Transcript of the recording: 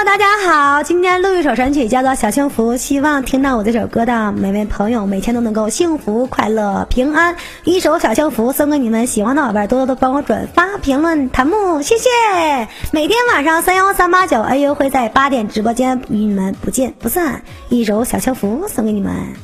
大家好，今天录一首神曲叫做《小幸福》，希望听到我这首歌的每位朋友每天都能够幸福、快乐、平安。一首《小幸福》送给你们，喜欢的宝贝多多的帮我转发、评论、弹幕，谢谢。每天晚上31389 AU 会在8点直播间与你们不见不散。一首《小幸福》送给你们。